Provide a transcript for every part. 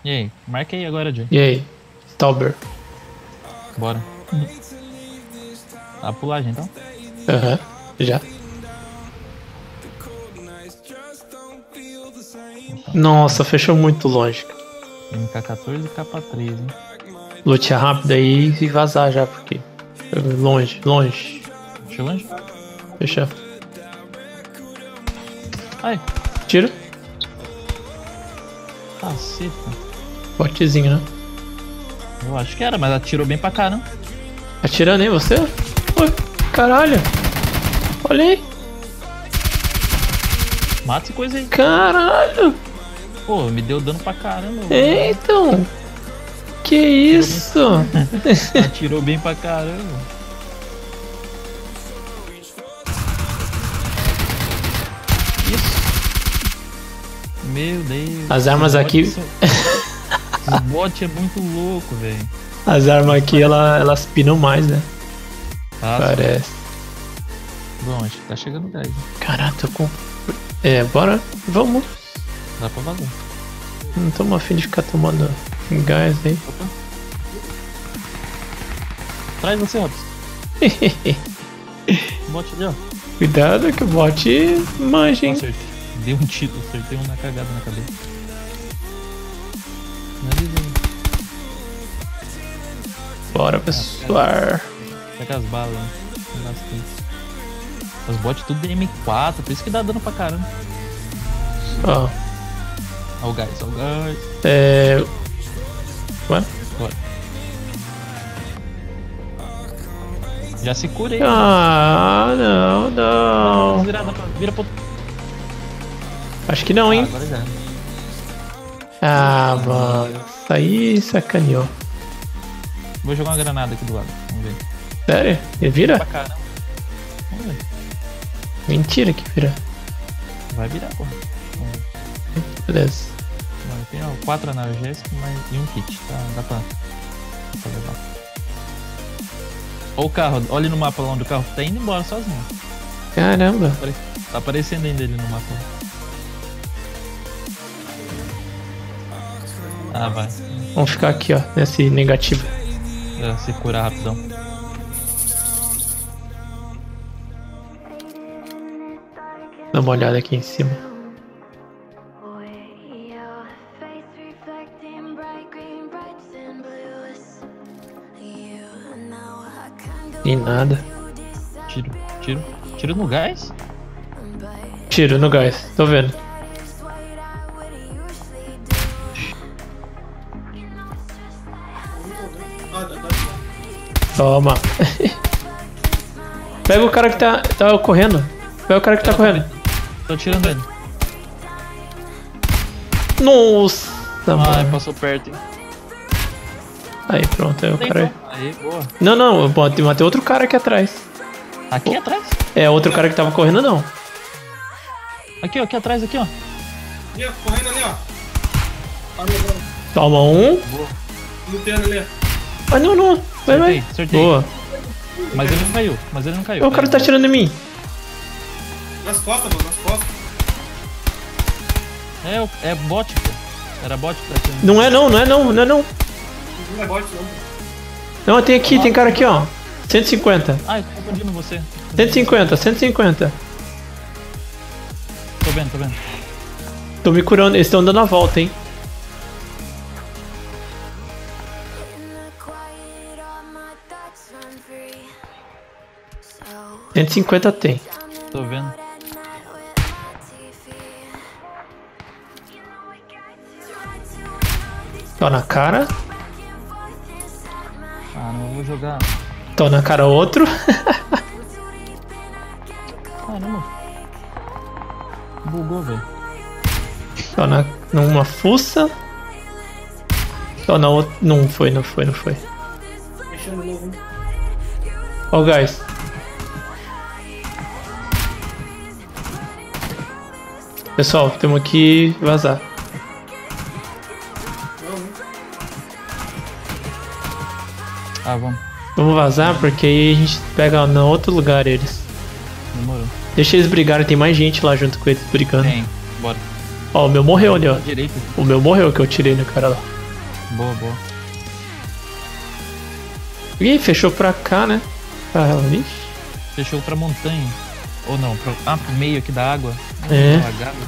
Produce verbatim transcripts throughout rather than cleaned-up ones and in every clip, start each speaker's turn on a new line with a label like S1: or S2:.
S1: E aí? Marca aí agora, Joey.
S2: E aí? Stauber.
S1: Bora. Tá pulagem então?
S2: Aham, uhum, já. Nossa, fechou muito longe.
S1: M K quatorze e K três, hein?
S2: Lutear rápido aí e vazar já, porque... Longe, longe.
S1: Fechou longe?
S2: Fechou.
S1: Ai.
S2: Tiro.
S1: Caceta.
S2: Botezinho, né?
S1: Eu acho que era, mas atirou bem pra caramba.
S2: Atirando em você? Oi, caralho. Olha aí.
S1: Mata essa coisa aí.
S2: Caralho.
S1: Pô, me deu dano pra caramba.
S2: É, então. Que isso?
S1: Atirou bem pra caramba. Isso. Meu Deus.
S2: As armas aqui...
S1: São... O bot é muito louco, velho.
S2: As armas aqui, ela, elas pinam mais, né?
S1: Ah,
S2: parece.
S1: Bom, acho que tá chegando gás.
S2: Caraca, tô com... É, bora. Vamos.
S1: Dá pra vazar.
S2: Não tô afim de ficar tomando gás aí.
S1: Opa. Traz você, Robson. O bot ali, ó.
S2: Cuidado que o bot manja, hein?
S1: Acertei. Dei um tiro, acertei um na cagada na cabeça.
S2: Bora, pessoal.
S1: Pega as balas, né? Bastante. Os bots tudo de M quatro, por isso que dá dano pra caramba.
S2: Ó.
S1: Ó o gás, ó o gás.
S2: É... Ué?
S1: Bora. Já se cura aí.
S2: Ah, não, não.
S1: Vira, vira pro...
S2: Acho que não, hein?
S1: Ah, agora já.
S2: Ah, mano. Isso aí sacaneou.
S1: Vou jogar uma granada aqui do lado. Vamos ver.
S2: Sério? Ele vira?
S1: Pra caramba. Vamos ver.
S2: Mentira que vira.
S1: Vai virar, porra.
S2: Beleza.
S1: Tem ó, quatro analgésicos e um kit. Tá, dá pra, dá pra levar. Olha o carro, olha no mapa lá onde o carro tá indo embora sozinho.
S2: Caramba.
S1: Tá aparecendo ainda ele no mapa. Ah, vai.
S2: Vamos ficar aqui, ó, nesse negativo.
S1: É, se curar rapidão.
S2: Dá uma olhada aqui em cima. E nada.
S1: Tiro, tiro. Tiro no gás?
S2: Tiro no gás, tô vendo. Toma. Pega o cara que tá, tá correndo. Pega o cara que tá correndo.
S1: Tô atirando ele.
S2: Nossa,
S1: Ai,
S2: mano.
S1: passou perto, hein.
S2: Aí, pronto, aí o cara aí.
S1: Aí, boa.
S2: Não, não, eu matei matei outro cara aqui atrás.
S1: Aqui oh. atrás?
S2: É, outro cara que tava correndo, não.
S1: Aqui, ó, aqui atrás, aqui, ó.
S3: Ali, ó, correndo ali, ó. Ali,
S2: toma um.
S1: Boa.
S3: Lutando ali, ó.
S2: Ah, não, não. Vai, vai.
S1: Acertei.
S2: Boa.
S1: Mas ele não caiu, mas ele não caiu.
S2: O cara tá atirando em mim.
S3: Nas costas, mano, nas costas.
S1: É, é bot, pô. Era bot que tá atirando.
S2: Não é não, não é não, não é não.
S3: Não é bot, não.
S2: Não, tem aqui, tem cara aqui, ó. cento e cinquenta.
S1: Ah, eu tô confundindo você.
S2: cento e cinquenta, cento e cinquenta.
S1: Tô vendo, tô vendo.
S2: Tô me curando, eles estão dando a volta, hein. cento e cinquenta tem.
S1: Tô vendo.
S2: Tô na cara.
S1: Ah, não vou jogar.
S2: Tô na cara outro.
S1: Caramba. Bugou, velho.
S2: Tô na numa fuça. Tô na outra. Não foi, não foi, não foi.
S3: Fechando novo.
S2: Ó o gás. Pessoal, temos que vazar.
S1: Ah, vamos.
S2: Vamos vazar porque aí a gente pega no outro lugar eles.
S1: Demorou.
S2: Deixa eles brigarem, tem mais gente lá junto com eles brigando.
S1: Tem, bora.
S2: Ó, o meu morreu ali, ó.
S1: Direito.
S2: O meu morreu que eu tirei no cara lá.
S1: Boa, boa.
S2: Ih, fechou pra cá, né? Pra ali.
S1: Fechou pra montanha. Ou não, pro, ah, pro meio aqui da água.
S2: É.
S1: Alagado.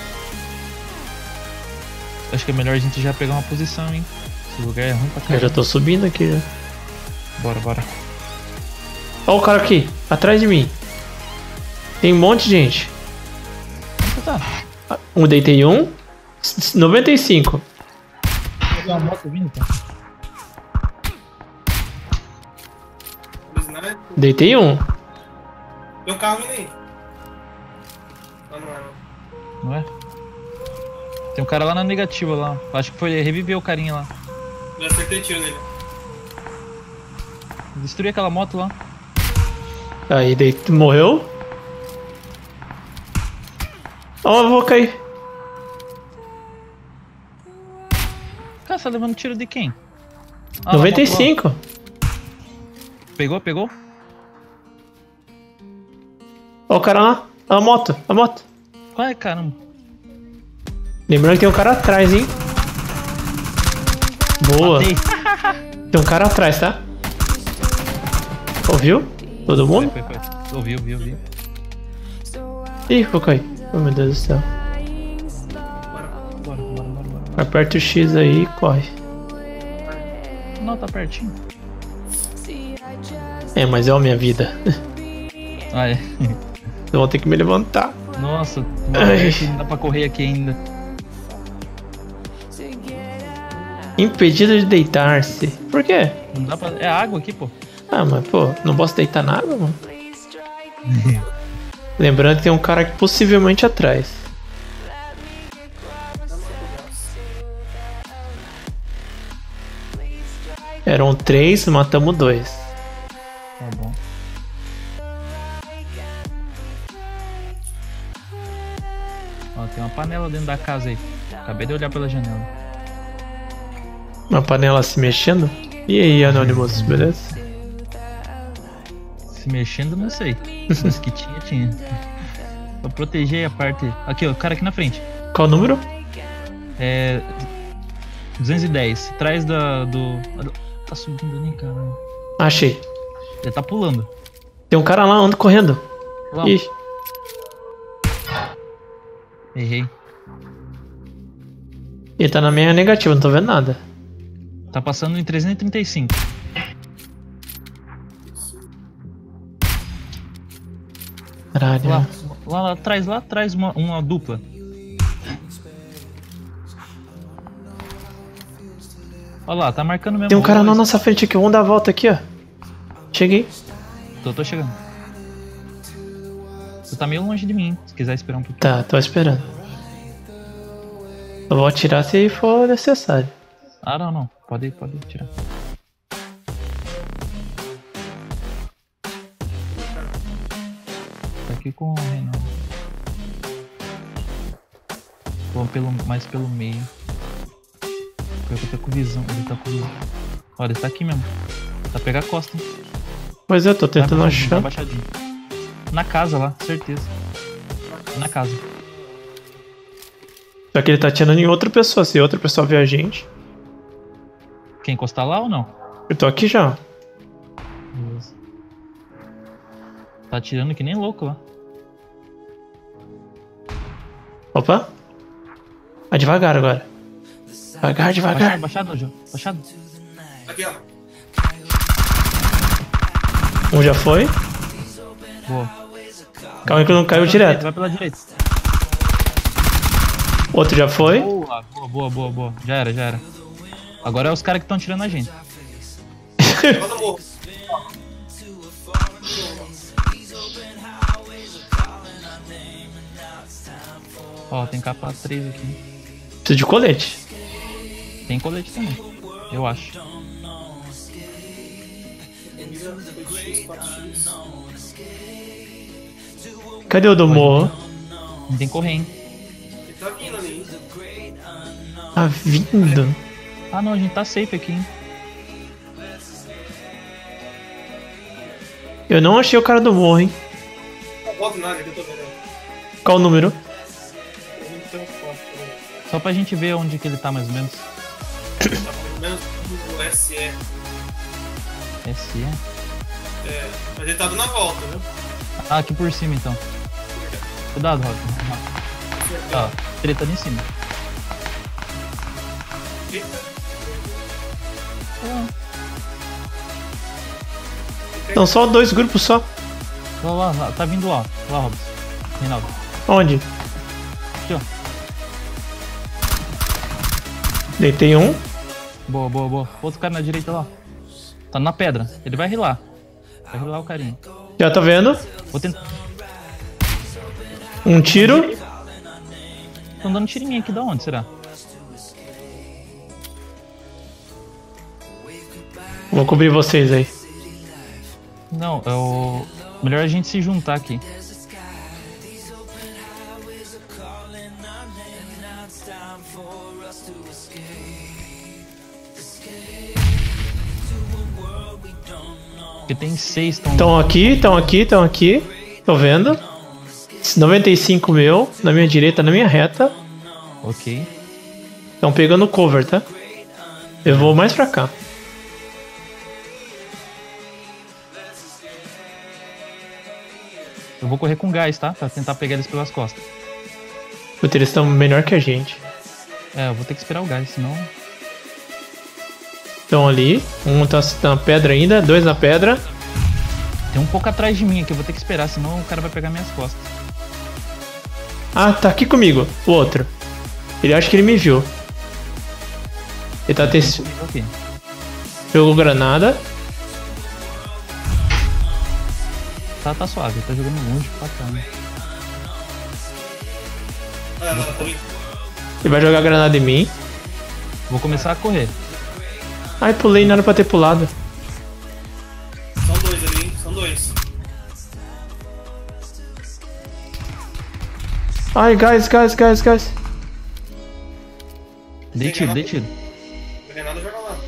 S1: Acho que é melhor a gente já pegar uma posição, hein? Esse lugar é ruim pra
S2: Eu
S1: caramba.
S2: já tô subindo aqui já.
S1: Bora, bora.
S2: Ó o cara aqui, atrás de mim. Tem um monte de gente.
S1: Onde você tá?
S2: Um deitei um. noventa e cinco.
S1: Tem uma moto vindo, tá?
S3: O sniper.
S2: Deitei um.
S3: Tem um carro vindo aí. Ah, não é, não.
S1: Não é? Tem um cara lá na negativa lá. Acho que foi reviver o carinha lá.
S3: Já acertei tiro nele.
S1: Destruir aquela moto lá.
S2: Aí deit... morreu. Ó, eu vou cair.
S1: Cara, você tá levando tiro de quem? Ah,
S2: noventa e
S1: na moto lá.
S2: cinco.
S1: Pegou, pegou?
S2: Ó o cara lá. A moto, a moto.
S1: Ai, caramba.
S2: Lembrando que tem um cara atrás, hein? Boa.
S1: Matei.
S2: Tem um cara atrás, tá? Ouviu? Todo mundo?
S1: Foi, foi, foi. Ouvi, ouvi, ouvi.
S2: Ih, vou cair. Oh, meu Deus do céu.
S1: Bora, bora, bora, bora.
S2: Aperta o X aí e corre.
S1: Não, tá pertinho.
S2: É, mas é a minha vida.
S1: Ah, é.
S2: Eu vou ter que me levantar.
S1: Nossa,
S2: Ai.
S1: não dá pra correr aqui ainda.
S2: Impedido de deitar-se. Por quê?
S1: Não dá pra... É água aqui, pô.
S2: Ah, mas pô, não posso deitar na água, mano. Lembrando que tem um cara aqui possivelmente atrás. Eram três, matamos dois.
S1: Tá bom. Ó, tem uma panela dentro da casa aí. Acabei de olhar pela janela.
S2: Uma panela se mexendo. E aí, Anonymous, beleza?
S1: Se mexendo, não sei. Mas que tinha, tinha. Pra proteger a parte... Aqui, ó, o cara aqui na frente.
S2: Qual o número?
S1: É... duzentos e dez. Atrás da... do... Tá subindo ali, caramba.
S2: Achei.
S1: Ele tá pulando.
S2: Tem um cara lá, anda correndo.
S1: Lá.
S2: Ih,
S1: Errei.
S2: ele tá na minha negativa, não tô vendo nada.
S1: Tá passando em trezentos e trinta e cinco.
S2: Caralho.
S1: Lá, lá, lá atrás, lá atrás uma, uma dupla. Olha lá, tá marcando mesmo.
S2: Tem um cara
S1: Olha
S2: na
S1: isso.
S2: nossa frente aqui, vamos dar a volta aqui, ó. Cheguei.
S1: Tô, tô chegando. Você tá meio longe de mim, se quiser esperar um pouquinho.
S2: Tá, tô esperando. Eu vou atirar se for necessário.
S1: Ah, não, não. Pode, pode tirar. Tá aqui com o Renan. Vamos pelo, mais pelo meio. Porque eu tô com visão. Ele tá com visão. Olha, ele tá aqui mesmo. Tá pegar a costa, hein?
S2: Pois é, eu tô tentando
S1: Vai
S2: achar.
S1: abaixadinho. Na casa lá, certeza. Na casa.
S2: Só que ele tá atirando em outra pessoa. Se outra pessoa vê a gente.
S1: Quer encostar lá ou não?
S2: Eu tô aqui já.
S1: Beleza. Tá atirando que nem louco lá.
S2: Opa. Vai devagar agora. Devagar, devagar.
S1: Baixado, baixado, baixado.
S3: Aqui, ó.
S2: Um já foi.
S1: Boa.
S2: Calma aí que não caiu direto.
S1: Vai pela direita.
S2: Outro já foi.
S1: Boa, boa, boa, boa, boa. Já era, já era. Agora é os caras que estão tirando a gente.
S3: Manda morro.
S1: Ó, tem capa três aqui.
S2: Preciso de colete.
S1: Tem colete também. Eu acho.
S2: Cadê o do morro?
S1: Não tem correr, hein?
S3: Ele tá vindo ali.
S2: Tá vindo.
S1: Ah não, a gente tá safe aqui, hein?
S2: Eu não achei o cara do morro, hein?
S3: Não bota nada que eu tô vendo.
S2: Qual o número?
S3: Eu não tenho foto.
S1: Só pra gente ver onde que ele tá mais ou menos.
S3: o S E.
S1: S E?
S3: É, mas ele tá dando a volta, viu?
S1: Ah, aqui por cima então. Cuidado, Rock. Ó, treta ali em cima.
S3: Eita.
S1: Ah,
S2: Então só dois grupos só.
S1: lá, lá, lá, tá vindo lá. Lá, Robson. Reinaldo.
S2: Onde?
S1: Aqui, ó.
S2: Deitei um.
S1: Boa, boa, boa. Outro cara na direita lá. Tá na pedra. Ele vai rilar. Vai rilar o carinha.
S2: Já tá vendo?
S1: Vou tentar.
S2: Um tiro.
S1: Estão dando tiro em mim aqui, da onde será?
S2: Vou cobrir vocês aí.
S1: Não, é o. Melhor a gente se juntar aqui. Porque tem seis tão.
S2: Estão aqui, estão aqui, estão aqui. Tô vendo. noventa e cinco meu, na minha direita, na minha reta.
S1: Ok.
S2: Estão pegando cover, tá? Eu vou mais pra cá.
S1: Eu vou correr com gás, tá? Pra tentar pegar eles pelas costas.
S2: Puta, eles estão melhor que a gente.
S1: É, eu vou ter que esperar o gás, senão.
S2: Estão ali. Um tá na pedra ainda, dois na pedra.
S1: Tem um pouco atrás de mim aqui, eu vou ter que esperar, senão o cara vai pegar minhas costas.
S2: Ah, tá aqui comigo. O outro. Ele acha que ele me viu. Ele tá testando.
S1: Ok.
S2: Jogou granada.
S1: Tá, tá suave, tá jogando longe pra caramba.
S3: Ah, ela tá ali.
S2: Ele vai jogar granada em mim.
S1: Vou começar a correr.
S2: Ai, pulei, não era pra ter pulado.
S3: São dois ali, hein? São dois.
S2: Ai, guys, guys, guys, guys.
S1: Dei tiro, dei tiro.
S3: O Renato joga lá.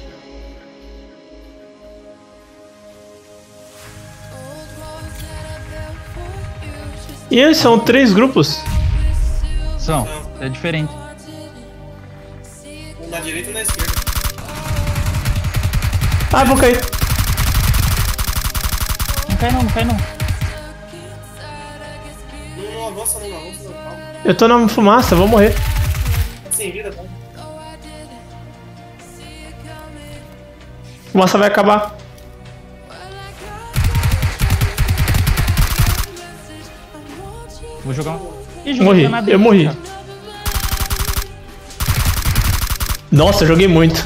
S2: E eles são três grupos.
S1: São, é diferente.
S3: Um na direita e um na esquerda.
S2: Ah, vou cair.
S1: Não cai não, não cai não.
S3: Não, não avança não, não avança não. Calma.
S2: Eu tô na fumaça, vou morrer.
S3: Sem vida, tá?
S2: Fumaça vai acabar.
S1: Vou jogar um. Ih, joguei
S2: Morri,
S1: granada
S2: eu
S1: em
S2: morri.
S1: cara.
S2: Nossa, eu joguei muito.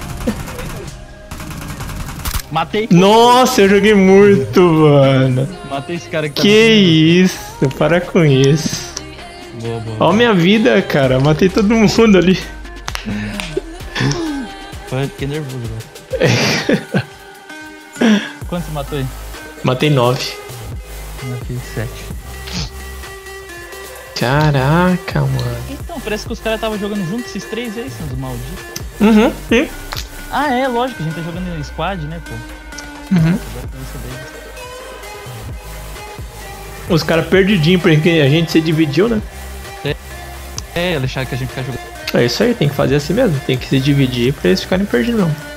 S1: Matei.
S2: Nossa, eu joguei muito, mano.
S1: Matei esse cara que tá.
S2: Que isso, para com isso.
S1: Boa, boa.
S2: Olha a minha vida, cara. Matei todo mundo ali.
S1: Foi, fiquei nervoso, velho. Quanto você matou aí?
S2: Matei nove.
S1: Matei sete.
S2: Caraca, mano.
S1: Então, parece que os caras estavam jogando junto, esses três aí, são os malditos.
S2: Uhum, sim.
S1: Ah, é, lógico, a gente tá jogando em squad, né, pô?
S2: Uhum.
S1: Agora que eu vou saber.
S2: Os caras perdidinhos porque a gente se dividiu, né?
S1: É, deixar que a gente ficar jogando.
S2: É isso aí, tem que fazer assim mesmo. Tem que se dividir pra eles ficarem perdidos, não.